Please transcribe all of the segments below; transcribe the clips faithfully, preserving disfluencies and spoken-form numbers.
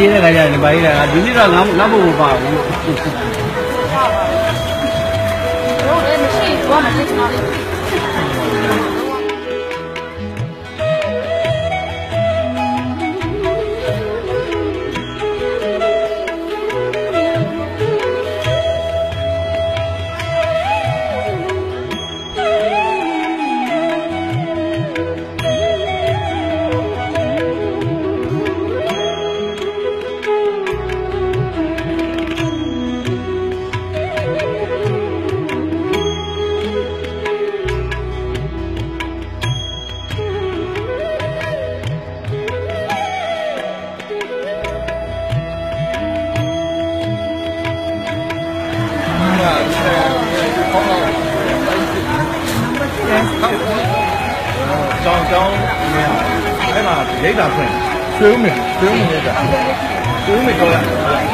ရေးတဲ့ခါကျရင်ဘာကြီးလဲဒီနေ့တော့ငါငါ့ဘုံမပါဘူးဟုတ်တယ်မရှိဘူးဘာမှသိချင်တာလေကျောင်းကျောင်းမင်းအဲ့မှာရိတ်တာဖွင့်သွေးမယ်သွေးမယ်ရိတ်တာသွေးမယ်တော့ရ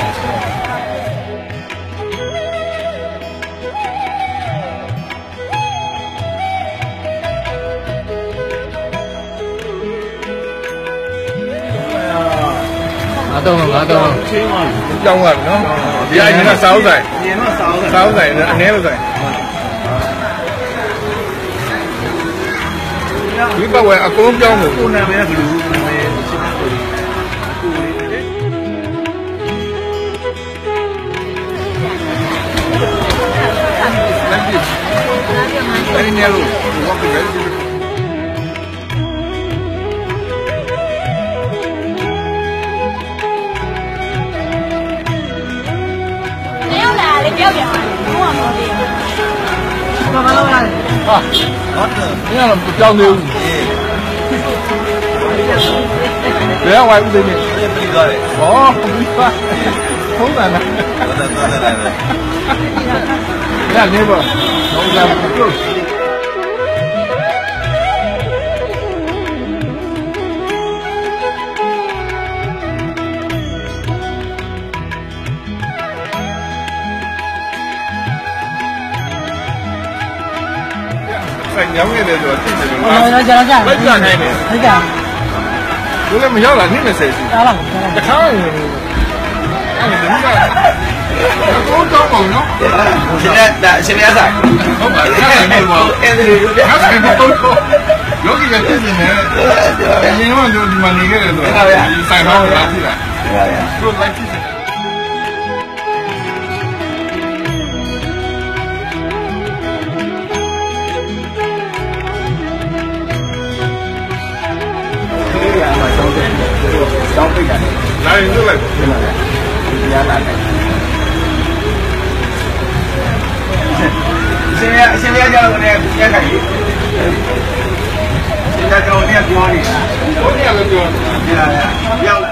ငါတော့ငါတော့ချင်းသွားကျောင်းကနော်ဒီအရင်ကစားဥဆိုင်အရင်ကစားဥဆိုင်စားဥဆိုင်အနည်းလို့ဆိုင်ဒီဘက်ကအကုန်ပြောင်းလို့ကိုနာမည်ကဘယ်လိုနာမည်ရှင်းတယ်ကိုလေးအဲ့ဒီနေလို့ဘာဖြစ်လဲပြောပြပါဘူးဘာမှမသိဘူးဘာမှလုပ်ရတယ်ဟာဟုတ်တယ်ညတော့ကြောင်းနေဦးဘယ်ဝိုင်းဦးနေလဲပြည်သွားတယ်ဟောပြည်သွားဖုန်းလာတယ်တော်တော်တော်တယ်ရနေပါတော့လာပြုတ်ညောင်းနေတယ်ဆိုတော့သိတယ်လို့ဟုတ်ကြကြလိုက်ကြနိုင်တယ်ဟုတ်ကြဘယ်လည်းမရောက်လာနှစ်20ရှိအားလားတခါရင်အဲ့ဒီကတော့တော့ပေါ့နော်ရှင်ရတာရှင်ရဆိုင်ဟုတ်ပါလားအဲ့ဒီပေါ့အဲ့ဒီလိုပြအဲ့ဒီတော့ယောဂီကသိနေတယ်အရင်ကကျွန်တော်ဒီမှာနေခဲ့တယ်ဆိုတော့ဆိုင်တော့လာကြည့်လိုက်ဟုတ်ပါရဲ့သူလိုက်ကြည့်ကျောင်းပိတ်တယ်လာရင်လုပ်လိုက်ဒီမှာလေဒီရလာတယ်ရှင်ရရှင်ရကြောင်းနဲ့ပြက်ခိုင်ရှင်ရကြောင်းနဲ့ပြောနေတာဘုရားလည်းပြောနေတာရောက်လာ